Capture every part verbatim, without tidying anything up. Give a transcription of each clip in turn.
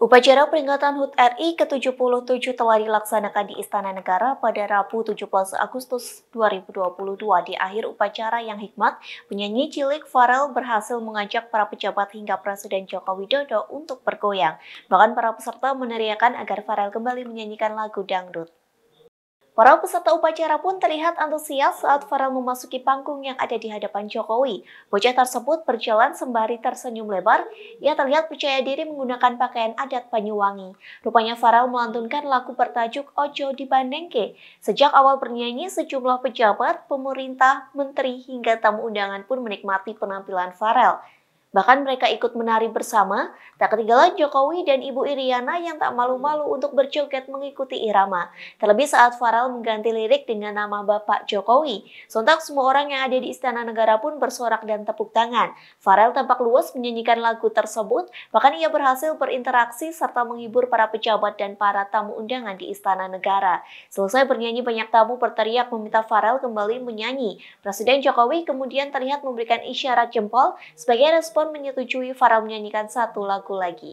Upacara peringatan H U T R I ke tujuh puluh tujuh telah dilaksanakan di Istana Negara pada Rabu tujuh belas Agustus dua ribu dua puluh dua. Di akhir upacara yang hikmat, penyanyi cilik Pharrell berhasil mengajak para pejabat hingga Presiden Joko Widodo untuk bergoyang. Bahkan para peserta meneriakan agar Pharrell kembali menyanyikan lagu dangdut. Para peserta upacara pun terlihat antusias saat Pharrell memasuki panggung yang ada di hadapan Jokowi. Bocah tersebut berjalan sembari tersenyum lebar. Ia terlihat percaya diri menggunakan pakaian adat Banyuwangi. Rupanya Pharrell melantunkan lagu bertajuk Ojo Dibandengke. Sejak awal bernyanyi, sejumlah pejabat, pemerintah, menteri, hingga tamu undangan pun menikmati penampilan Pharrell. Bahkan mereka ikut menari bersama, tak ketinggalan Jokowi dan Ibu Iriana yang tak malu-malu untuk berjoget mengikuti irama. Terlebih saat Pharrell mengganti lirik dengan nama Bapak Jokowi. Sontak semua orang yang ada di Istana Negara pun bersorak dan tepuk tangan. Pharrell tampak luas menyanyikan lagu tersebut, bahkan ia berhasil berinteraksi serta menghibur para pejabat dan para tamu undangan di Istana Negara. Selesai bernyanyi, banyak tamu berteriak meminta Pharrell kembali menyanyi. Presiden Jokowi kemudian terlihat memberikan isyarat jempol sebagai respon menyetujui Pharrell menyanyikan satu lagu lagi.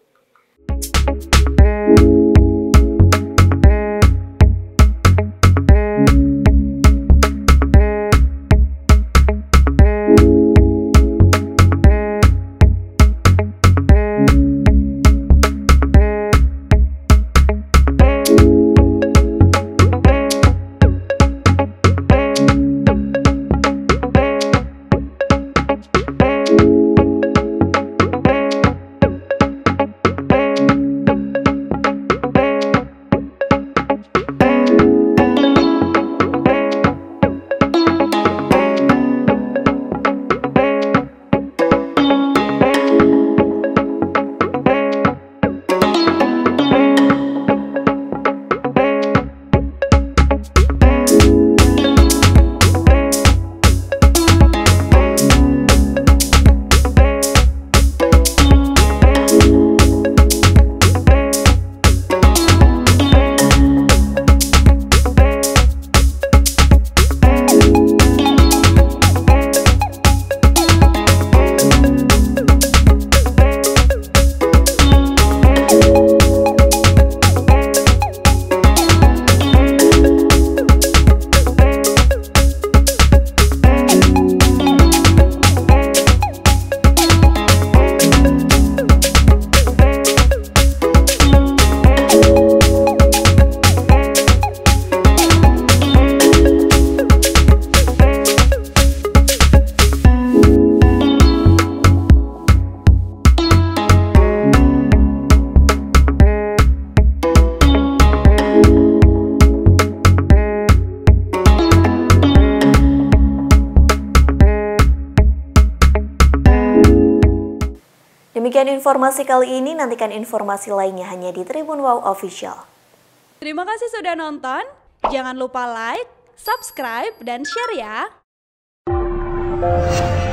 Demikian informasi kali ini, nantikan informasi lainnya hanya di Tribun Wow Official. Terima kasih sudah nonton, jangan lupa like, subscribe, dan share ya!